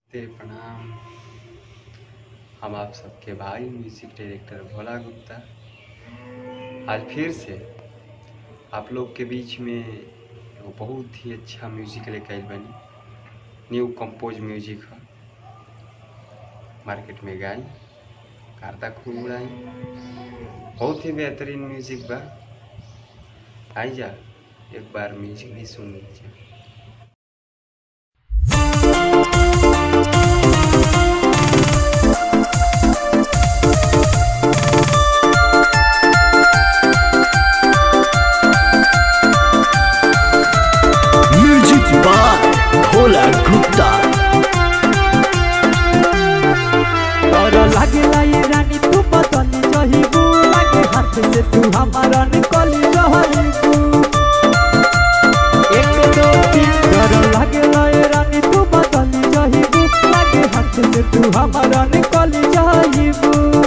ते प्रणाम। हम आप सबके भाई म्यूजिक डायरेक्टर भोला गुप्ता आज फिर से आप लोग के बीच में एगो बहुत ही अच्छा म्यूजिक लेके आइल बनी। न्यू कंपोज म्यूजिक है, मार्केट में गाई कारदा खूब उड़ाई। बहुत ही बेहतरीन म्यूजिक बा, आई जा एक बार म्यूजिक भी सुन लीजिए। भोला गुप्ता और लागेला ये रानी तू बदल जहिबू, लागे हाथ से तू हमारा निकल जहिबू। एक दो तीन और लागेला ये रानी तू बदल जहिबू, लागे हाथ से तू हमारा निकल जहिबू।